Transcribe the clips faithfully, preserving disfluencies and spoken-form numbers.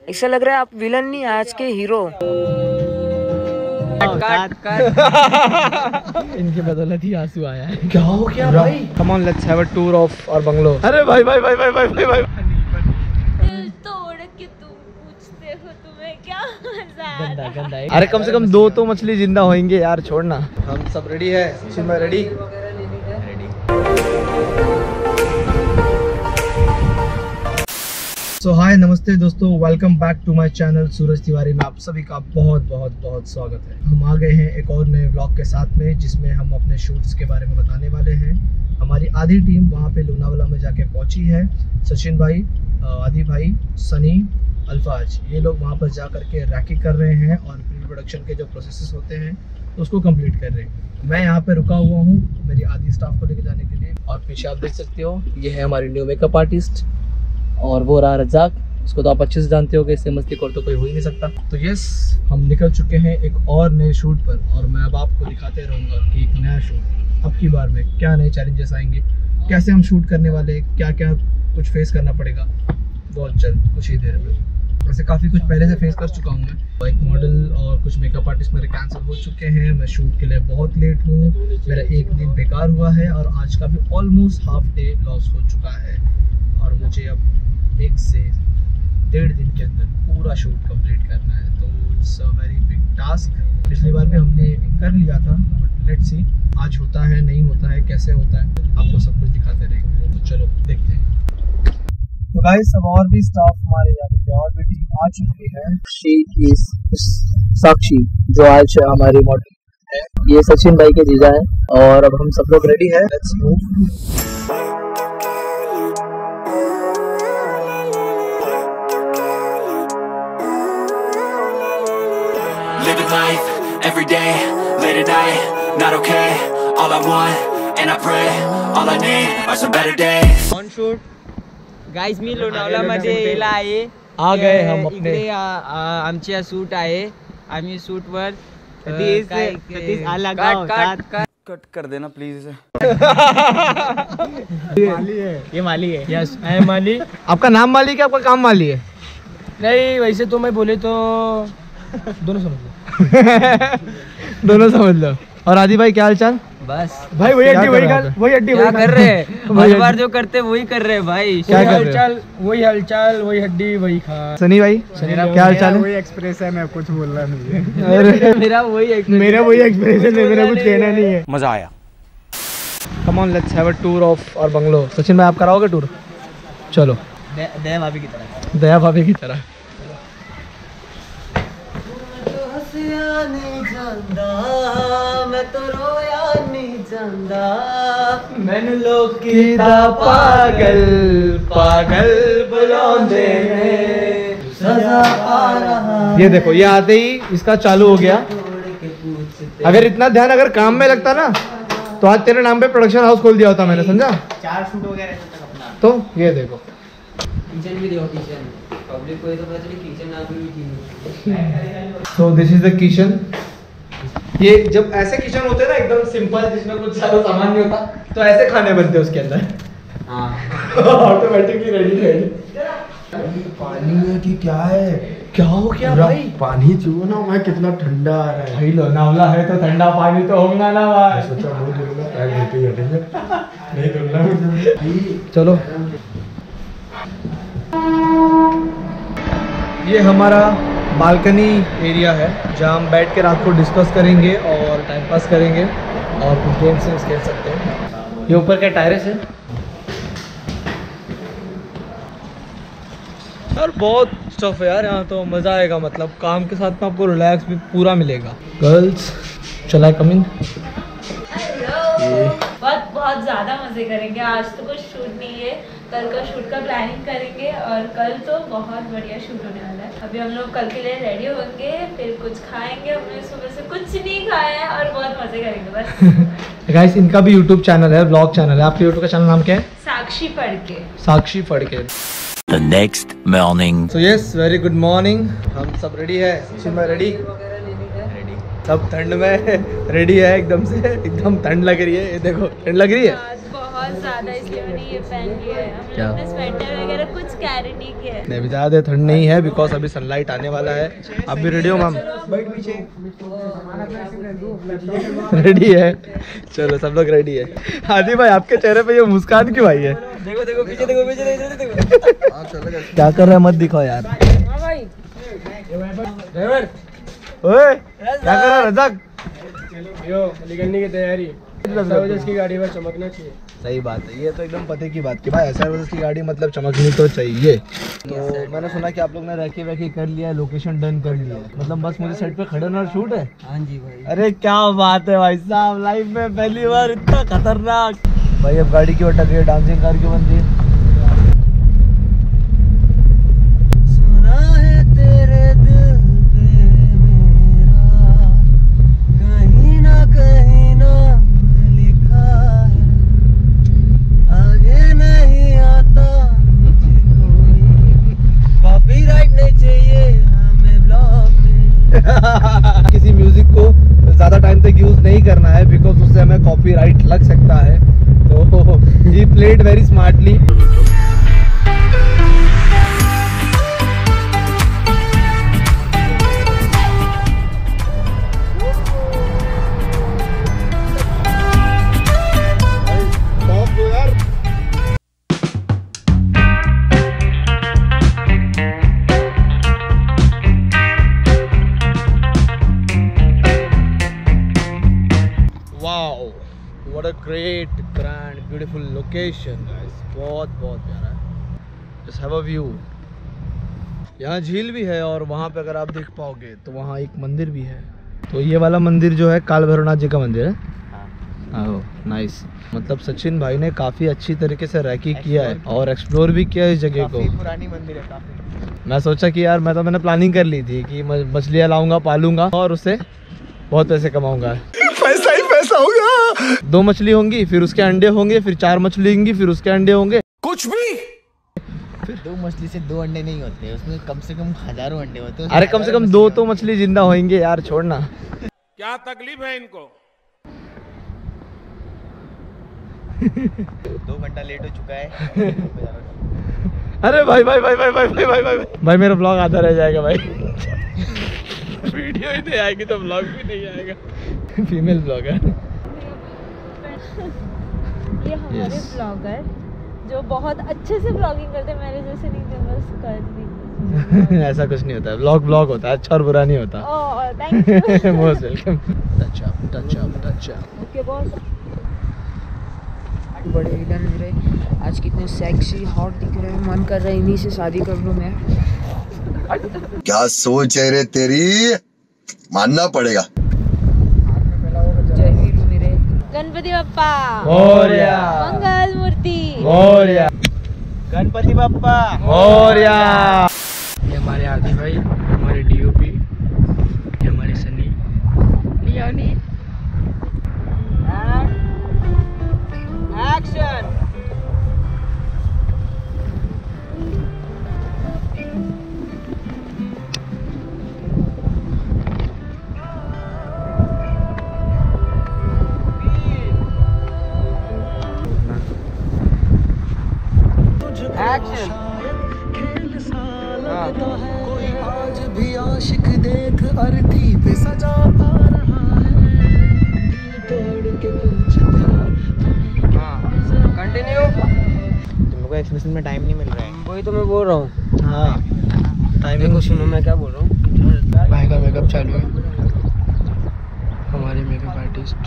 ऐसा लग रहा है आप विलन नहीं आज के हीरो। काट काट इनके बदौलत ही आंसू आया है। क्या हो गया भाई? Come on let's have a tour of our bungalow. अरे भाई भाई भाई भाई भाई भाई भाई दिल तोड़ के तुम पूछते हो तुम्हें क्या मजा आ गंदा रहा है? गंदा है। अरे कम से कम दो तो मछली जिंदा होंगे यार, छोड़ना। हम सब रेडी है। सचिन भाई रेडी? सो हाय नमस्ते दोस्तों, welcome back to my channel Suraj Tiwari में आप सभी का बहुत बहुत बहुत स्वागत है। हम आ गए हैं एक और नए व्लॉग के साथ में, जिसमें हम अपने शूट्स के बारे में बताने वाले हैं। हमारी आधी टीम वहाँ पे लोनावाला में जाके पहुँची है। सचिन भाई, आदि भाई, सनी, अल्फाज, ये लोग वहाँ पर जा करके रैकी कर रहे हैं और प्री प्रोडक्शन के जो प्रोसेसेस होते हैं उसको कंप्लीट कर रहे हैं। मैं यहाँ पे रुका हुआ हूँ मेरी आधी स्टाफ को लेके जाने के लिए। और पीछे आप देख सकते हो, ये है हमारी न्यू मेकअप आर्टिस्ट और वो रहा रजाक। उसको तो आप अच्छे से जानते हो कि इससे मस्ती कर तो कोई हो ही नहीं सकता। तो यस, हम निकल चुके हैं एक और नए शूट पर, और मैं अब आपको दिखाते रहूँगा कि एक नया शूट अब की बार में क्या नए चैलेंजेस आएंगे, कैसे हम शूट करने वाले, क्या क्या कुछ फेस करना पड़ेगा बहुत जल्द, कुछ ही देर में। वैसे काफ़ी कुछ पहले से फेस कर चुका हूँ मैं। एक मॉडल और कुछ मेकअप आर्टिस्ट मेरे कैंसिल हो चुके हैं। मैं शूट के लिए बहुत लेट हूँ। मेरा एक दिन बेकार हुआ है और आज का भी ऑलमोस्ट हाफ डे लॉस हो चुका है। और मुझे अब एक से डेढ़ दिन के अंदर पूरा शूट कंप्लीट करना है। तो it's a very big task. पिछली बार भी हमने कर लिया था, बट लेट्स सी आज होता है नहीं होता है, कैसे होता है, आपको सब कुछ दिखाते रहेंगे। तो चलो देखते हैं। तो गाइस, अब और भी स्टाफ हमारे यानी कि और भी टीम आ चुकी है। शी इज साक्षी, जो आज हमारी मॉडल है। ये सचिन भाई के जीजा है और अब हम सब लोग रेडी है। Let's move. Living life, every day, late at night, not okay. All I want, and I pray, all I need are some better days. On shoot guys, मी लोणावळ्यामध्ये यायला आहे. आ गए हम अपने इकडे आमच्या शूट आहे. आम्ही शूट वर कट कर देना प्लीज इसे। माली है, ये माली है। Yes, I am Mali. आपका नाम माली क्या, आपका काम माली है? नहीं, वैसे तो मैं बोले तो दोनों समझ लो। दोनों समझ लो। और आदि भाई क्या हाल चाल? बस भाई वही हड्डी वही खाल वही हड्डी क्या कर रहे हैं? हर बार जो करते वही कर रहे हैं भाई। क्या कर रहे चाल वही हलचाल, वही हड्डी वही खा। सनी भाई क्या हाल चाल है? वही एक्सप्रेस है, मैं कुछ बोल रहा नहीं है। अरे मेरा वही मेरा वही एक्सप्रेशन है, मेरा कुछ कहना नहीं है। मजा आया। Come on let's have a tour of our bungalow. Sachin भाई, आप कराओगे टूर? चलो। दया भाभी की तरह। दया भाभी की तरह। मैं तो रोया नहीं जांदा, मैंने लोग कीता पागल पागल बुलांदे में सजा आ रहा। ये देखो, ये आते ही इसका चालू हो गया। अगर इतना ध्यान अगर काम में लगता ना, तो आज तेरे नाम पे प्रोडक्शन हाउस खोल दिया होता मैंने, समझा? चार शूट हो गया रहता तक अपना। तो ये देखो, किचन भी देखो, किचन पब्लिक को ये तो पता चली किचन ना भी थी। So this is the kitchen. ये जब ऐसे किचन होते हैं ना एकदम सिंपल, जिसमें कुछ ज्यादा सामान नहीं होता, तो ऐसे खाने बनते हैं उसके अंदर। हाँ, ऑटोमेटिकली रेडी रेडी। पानी है कि क्या है? क्या हो गया भाई? पानी चुओ ना, मैं कितना ठंडा आ रहा है भाई लोनावला है तो ठंडा पानी तो होगा ना भाई। सोचा वो दूंगा, पैर लेके हटेंगे नहीं दूंगा मुझे। चलो, ये हमारा बालकनी एरिया है, जहाँ हम बैठ के रात को डिस्कस करेंगे और टाइम पास करेंगे और कुछ गेम्स खेल सकते हैं। ये ऊपर क्या टायर्स है यार, बहुत स्टफ है यार यहाँ, तो मज़ा आएगा। मतलब काम के साथ में आपको रिलैक्स भी पूरा मिलेगा। गर्ल्स, चला कम इन। बहुत बहुत ज़्यादा मज़े करेंगे। आज तो कुछ शूट नहीं है, कल का शूट का प्लानिंग करेंगे और कल तो बहुत बढ़िया शूट होने वाला है। अभी हम लोग कल के लिए रेडी होंगे, फिर कुछ खाएंगे। हमने सुबह से कुछ नहीं खाया है और बहुत मज़े करेंगे बस। गाइस, इनका भी यूट्यूब चैनल है, ब्लॉग चैनल है। आपके यूट्यूब का चैनल नाम क्या है? साक्षी फड़के। साक्षी Phadke. The next morning. So yes, very good morning. हम सब रेडी है। सचिन भाई रेडी? सब ठंड में रेडी है एकदम से, एकदम ठंड लग रही है। ये देखो, ठंड लग रही है बहुत ज़्यादा, इसलिए मैंने ये पहन लिया है। हम क्या? लोग ने स्वेटर वगैरह कुछ गारंटी की है। नहीं ज्यादा ठंड नहीं है बिकॉज अभी सनलाइट आने वाला है। आप भी रेडी हो मैम? रेडी है, चलो सब लोग रेडी है। आदि भाई आपके चेहरे पे ये मुस्कान क्यों आई है? देखो देखो पीछे देखो पीछे देखो देखो। क्या कर रहा है मत दिखाओ यार। ओए क्या कर रहा है रज़ाक? यो निकलने की तैयारी। की गाड़ी में चमकना चाहिए। सही बात है, ये तो एकदम पते की बात की भाई एस आर की गाड़ी मतलब चमकनी तो चाहिए। तो मैंने सुना कि आप लोग ने रैकी वैकी कर लिया है, लोकेशन डन कर लिया है, मतलब बस मुझे सेट पे खड़े और शूट है। हाँ जी भाई। अरे क्या बात है भाई साहब, लाइफ में पहली बार इतना खतरनाक। भाई अब गाड़ी क्यों अटक गई, डांसिंग कार क्यों बन रही है? सुना है तेरे दिल पे मेरा कहीं ना कहीं ना लिखा है, आगे नहीं आता मुझे कोई, कॉपीराइट नहीं चाहिए हमें ब्लॉग में। किसी म्यूजिक को ज्यादा टाइम तक यूज नहीं करना है बिकॉज उससे हमें कॉपीराइट लग सकता है। तो he played very smartly. Wow, what a great, grand, beautiful location, guys. बहुत बहुत प्यारा है। Just have a view. यहाँ झील भी है और वहाँ पे अगर आप देख पाओगे तो वहाँ एक मंदिर भी है। तो ये वाला मंदिर जो है काल भैरवनाथ जी का मंदिर है। हाँ नाइस। मतलब सचिन भाई ने काफ़ी अच्छी तरीके से रैकी किया है और एक्सप्लोर भी किया इस जगह को। पुरानी मंदिर है काफी। मैं सोचा कि यार मैं तो मैंने प्लानिंग कर ली थी कि मछलियाँ लाऊंगा, पालूंगा और उससे बहुत पैसे कमाऊंगा। पैसा ही पैसा होगा। दो मछली होंगी, फिर उसके अंडे होंगे, फिर चार मछली होंगी, फिर उसके अंडे होंगे। कुछ भी फिर दो मछली से दो अंडे नहीं होते, उसमें कम से कम हजारों अंडे होते हैं। अरे कम से कम दो तो मछली जिंदा होंगे यार, छोड़ना। क्या तकलीफ है इनको? दो घंटा लेट हो चुका है। अरे भाई भाई भाई भाई भाई भाई भाई भाई भाई मेरा ब्लॉग आधा रह जाएगा भाई। वीडियो ही नहीं आएगी तो ब्लॉग भी नहीं आएगा। Female blogger. ये हमारे Yes. ब्लॉगर जो बहुत अच्छे से ब्लॉगिंग करते हैं, मेरे जैसे नहीं थे, बस कर दी। ऐसा कुछ नहीं होता है, ब्लॉग ब्लॉग होता है, अच्छा और बुरा नहीं होता। Oh thank you. Most welcome. Touch up touch up touch up. Okay boss. बड़े हिडन मेरे आज कितने सेक्सी हॉट दिख रहे हैं, मन कर रहा है इन्हीं से शादी कर लूं मैं। क्या सोच है रे तेरी, मानना पड़ेगा। जय वीर मेरे। गणपति बप्पा मोरया। मंगल मूर्ति मोरया। गणपति बप्पा मोरया। ये हमारे आदि भाई, हमारे डीओपी, ये हमारे सनी लियानी। एक्शन। कोई आज भी आशिक देख अर्थी पे सजा पा रहा है, तोड़ के कंटिन्यू। तुम को एक्सप्रेशन में टाइम नहीं मिल रहा है। वही तो मैं बोल रहा हूँ। हाँ टाइमिंग देखो सुनो मैं क्या बोल रहा हूँ। भाई का मेकअप चालू है, हमारे makeup artist.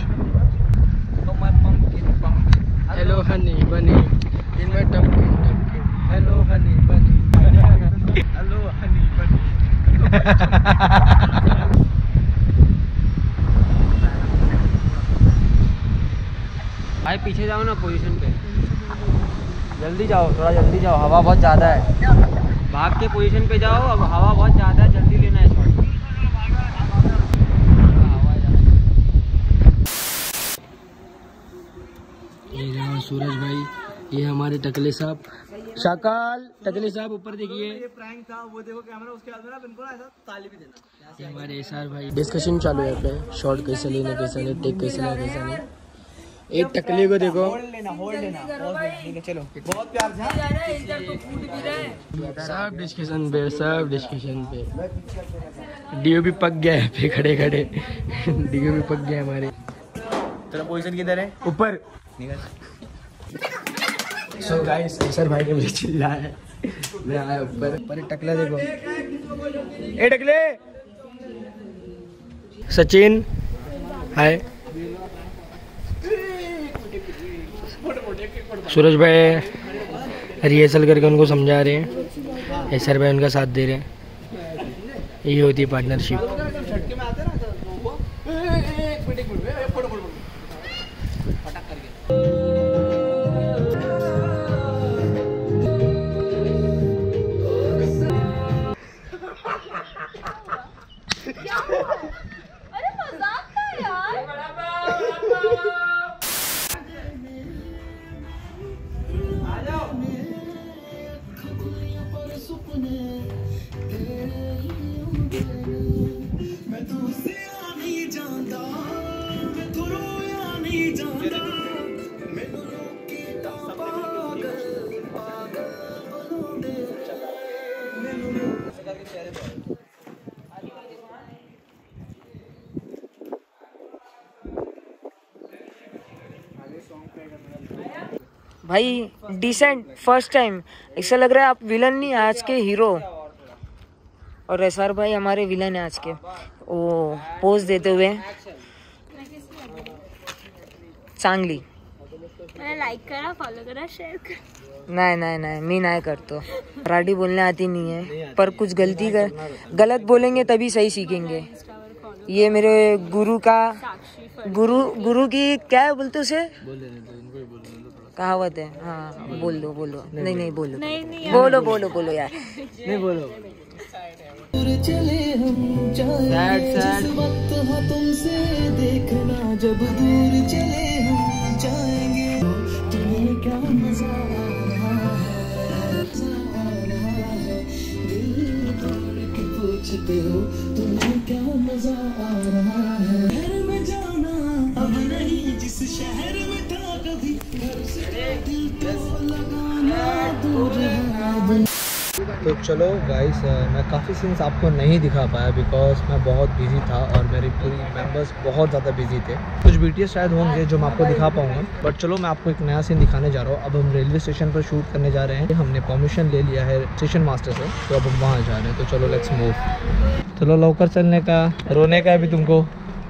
Hello honey bunny in my tumkin tumkin, hello honey bunny, hello honey बनी। भाई पीछे जाओ ना पोजीशन पे, जल्दी जाओ, थोड़ा जल्दी जाओ, हवा बहुत ज़्यादा है। भाग के पोजीशन पे जाओ, अब हवा बहुत ज़्यादा है, जल्दी लेना है शॉट। ये जनाब सूरज भाई, ये हमारे टकले साहब, शाकाल टकले साहब ऊपर देखिए। ये प्रैंक था, वो देखो कैमरा, उसके बाद में ना बिल्कुल ऐसा ताली भी देना। ये हमारे एसआर भाई, डिस्कशन चालू है पे, शॉट कैसे लेना कैसे नहीं, टेक कैसे लेना कैसे नहीं। एक टकले को देखो। लेना होल्ड लेना ठीक है चलो। बहुत प्यार से सब डिस्कशन पे सब डिस्कशन पे डीओ भी पक गया है पे खड़े खड़े डीओ भी पक गया हमारे। तेरा पोजीशन किधर है? ऊपर। सो गाइस सर भाई ने मुझे चिल्लाया है, मैं आया ऊपर। पर टकला देखो, ए टकले। सचिन हाय। सूरज भाई रिहर्सल करके उनको समझा रहे हैं, एसर भाई उनका साथ दे रहे हैं। ये होती है पार्टनरशिप। अरे मजाक था यार। भाई डिसेंट फर्स्ट टाइम ऐसा लग रहा है आप विलन नहीं आज के हीरो। और एसआर भाई हमारे विलन है आज के, वो पोज देते हुए चांगली। मैंने लाइक करा, फॉलो करा, शेयर करा। नहीं नहीं नहीं मैं नहीं करतो। मराठी बोलने आती नहीं है, पर कुछ गलती कर गलत बोलेंगे तभी सही सीखेंगे। ये मेरे गुरु का गुरु गुरु की क्या है बोलते उसे कहावत है। हाँ बोल दो बोलो। नहीं नहीं बोलो नहीं नहीं बोलो बोलो बोलो यार। नहीं बोलो। चले हम जाए जिस वक्त हो तुमसे देखना, जब दूर चले हम जाएंगे। तुम्हें क्या मजा आ रहा है, आ रहा है, दिल तोड़ के पूछते हो तुम्हें क्या मजा आ रहा है। शहर में जाना अब नहीं, जिस शहर में था कभी, घर से दिल तो लगाना दूर है। तो चलो गाइस, मैं काफ़ी सीन्स आपको नहीं दिखा पाया बिकॉज मैं बहुत बिजी था और मेरी पूरी मेंबर्स बहुत ज़्यादा बिजी थे। कुछ बीटीएस शायद होंगे जो मैं आपको दिखा पाऊंगा, बट चलो मैं आपको एक नया सीन दिखाने जा रहा हूँ। अब हम रेलवे स्टेशन पर शूट करने जा रहे हैं। हमने परमिशन ले लिया है स्टेशन मास्टर से, तो अब हम वहाँ जा रहे हैं। तो चलो लेट्स मूव। चलो लौकर चलने का, रोने का है अभी तुमको।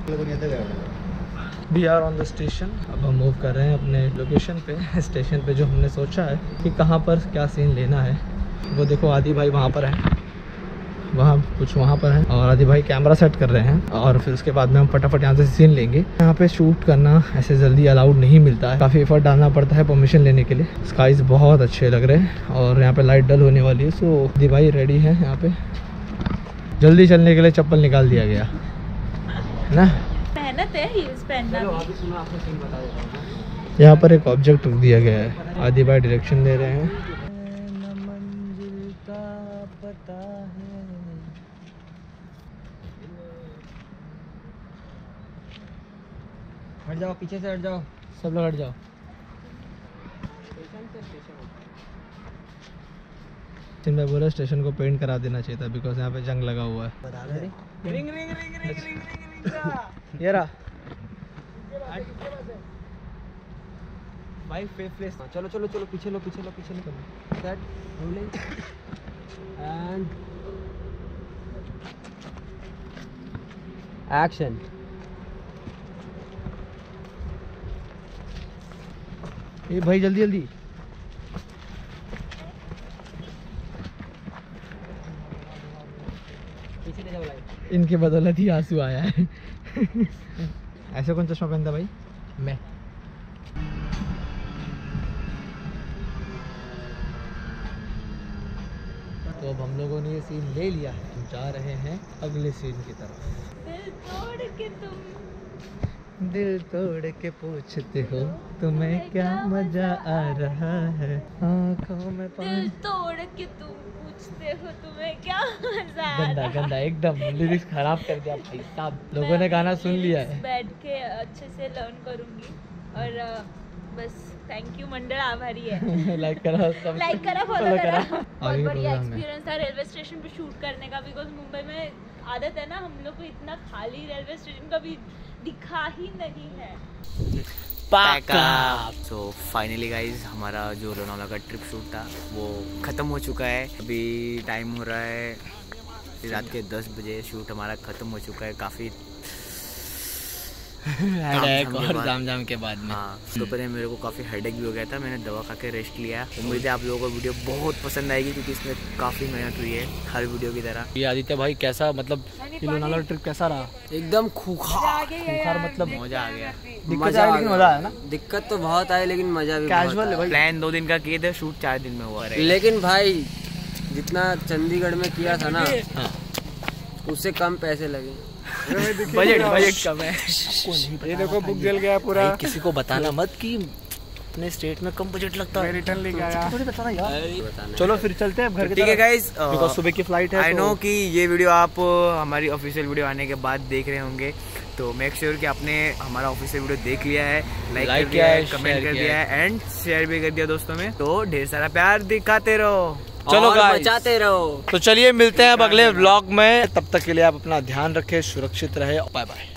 We are on the station. अब हम मूव कर रहे हैं अपने लोकेशन पे, स्टेशन पे जो हमने सोचा है कि कहाँ पर क्या सीन लेना है। वो देखो आदि भाई वहाँ पर हैं, वहाँ कुछ वहाँ पर हैं, और आदि भाई कैमरा सेट कर रहे हैं। और फिर उसके बाद में हम फटाफट यहाँ से सीन लेंगे। यहाँ पे शूट करना ऐसे जल्दी अलाउड नहीं मिलता है, काफ़ी एफर्ट डालना पड़ता है परमिशन लेने के लिए। स्काइज बहुत अच्छे लग रहे हैं और यहाँ पे लाइट डल होने वाली है। सो आदि भाई रेडी है। यहाँ पे जल्दी चलने के लिए चप्पल निकाल दिया गया है ना। मेहनत है हील्स पहनना भी। यहाँ पर एक ऑब्जेक्ट रख दिया गया है, आदि भाई डायरेक्शन दे रहे हैं। हट जाओ, पीछे से हट जाओ, सब लोग हट जाओ। मैं बोला स्टेशन को पेंट करा देना चाहिए था बिकॉज यहाँ पे जंग लगा हुआ है। Ring ring ring ring ring ring ring ये रहा भाई फेस फेस। चलो चलो चलो पीछे लो पीछे लो पीछे लो। Set rolling and action. ये भाई जल्दी जल्दी। पीछे ले जाओ लाइट। इनके बदौलत ही आंसू आया है। ऐसे कौन चश्मा पहनता भाई? मैं। तो अब हम लोगों ने ये सीन ले लिया है, हम जा रहे हैं अगले सीन की तरफ। दिल तोड़ के तुम दिल तोड़ के पूछते हो तुम्हें क्या मजा आ रहा है, आँखों में दिल पानी। तोड़ के तुम पूछते हो तुम्हें क्या मजा आ गंदा रहा गंदा एकदम लिरिक्स खराब कर दिया भाई साहब। लोगों ने गाना सुन लिया है। बैठ के अच्छे से लर्न करूंगी और अ, बस थैंक यू मंडल आभारी है। लाइक करा सब लाइक करा फॉलो करा। बहुत आगे बढ़िया प्रोग्राम है। एक्सपीरियंस था रेलवे स्टेशन पे शूट करने का, बिकॉज मुंबई में आदत है ना हम लोग को इतना खाली रेलवे स्टेशन कभी दिखा ही नहीं है। सो फाइनली गाइज हमारा जो लोनावाला का ट्रिप शूट था वो ख़त्म हो चुका है। अभी टाइम हो रहा है रात के दस बजे। शूट हमारा ख़त्म हो चुका है। काफ़ी हेडेक और जाम जाम के बाद में। हाँ दोपहर में मेरे को काफ़ी हेडेक भी हो गया था। मैंने दवा खा के रेस्ट लिया। उम्मीद है आप लोगों को वीडियो बहुत पसंद आएगी क्योंकि इसमें काफ़ी मेहनत हुई है हर वीडियो की तरह। ये आदित्य भाई कैसा मतलब ये लोनावाला ट्रिप कैसा रहा? एकदम खूंखार खूंखार मतलब मजा आ गया। दिक्कत आई लेकिन मजा आया ना? दिक्कत तो बहुत आई लेकिन मजा भी कैजुअल है भाई। प्लान दो दिन का किए थे, शूट चार दिन में हुआ है। लेकिन भाई जितना चंडीगढ़ में किया था ना उससे कम पैसे लगे। बजट बजट कम है। ये देखो बुक जल गया पूरा। किसी को बताना मत कि अपने स्टेट में कम बजट लगता है। रिटर्न लेके आया। थोड़ी बताना यार। चलो फिर चलते हैं घर की तरफ। ठीक है गाइस, बिकॉज़ सुबह की फ्लाइट है। आई नो कि ये वीडियो आप हमारी ऑफिशियल वीडियो आने के बाद देख रहे होंगे, तो मेक श्योर कि आपने हमारा ऑफिशियल वीडियो देख लिया है, लाइक कर दिया है, कमेंट कर दिया है एंड शेयर भी कर दिया दोस्तों में। तो ढेर सारा प्यार दिखाते रहो, चलो गाइस बचाते रहो। तो चलिए मिलते हैं अब अगले व्लॉग में। तब तक के लिए आप अपना ध्यान रखें, सुरक्षित रहे। Bye bye.